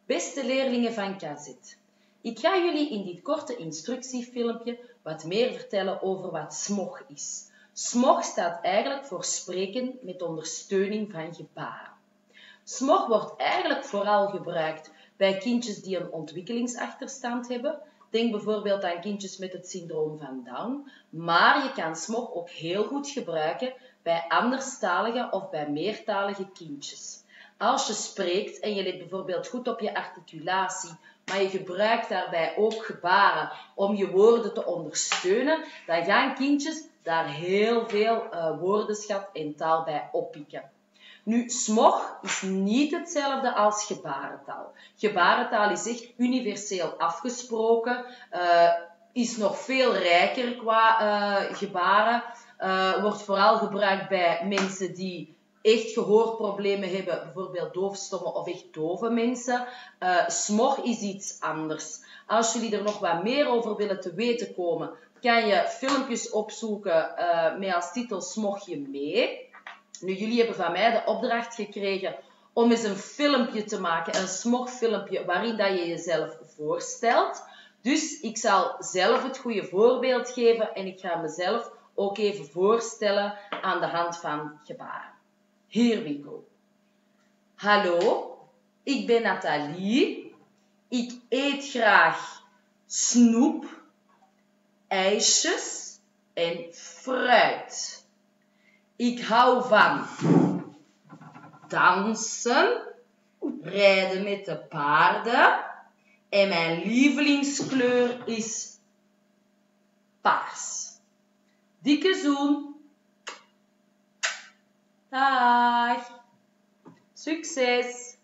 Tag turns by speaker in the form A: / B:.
A: Beste leerlingen van KZ, ik ga jullie in dit korte instructiefilmpje wat meer vertellen over wat SMOG is. SMOG staat eigenlijk voor spreken met ondersteuning van gebaren. SMOG wordt eigenlijk vooral gebruikt bij kindjes die een ontwikkelingsachterstand hebben. Denk bijvoorbeeld aan kindjes met het syndroom van Down. Maar je kan SMOG ook heel goed gebruiken bij anderstalige of bij meertalige kindjes. Als je spreekt en je let bijvoorbeeld goed op je articulatie, maar je gebruikt daarbij ook gebaren om je woorden te ondersteunen, dan gaan kindjes daar heel veel woordenschat en taal bij oppikken. Nu, SMOG is niet hetzelfde als gebarentaal. Gebarentaal is echt universeel afgesproken, is nog veel rijker qua gebaren, wordt vooral gebruikt bij mensen die echt gehoorproblemen hebben, bijvoorbeeld doofstommen of echt dove mensen. SMOG is iets anders. Als jullie er nog wat meer over willen te weten komen, kan je filmpjes opzoeken met als titel SMOG je mee. Nu, jullie hebben van mij de opdracht gekregen om eens een filmpje te maken, een SMOG-filmpje, waarin dat je jezelf voorstelt. Dus ik zal zelf het goede voorbeeld geven en ik ga mezelf ook even voorstellen aan de hand van gebaren. Here we go. Hallo, ik ben Nathalie. Ik eet graag snoep, ijsjes en fruit. Ik hou van dansen, rijden met de paarden en mijn lievelingskleur is paars. Dikke zoen. Dag. Succes.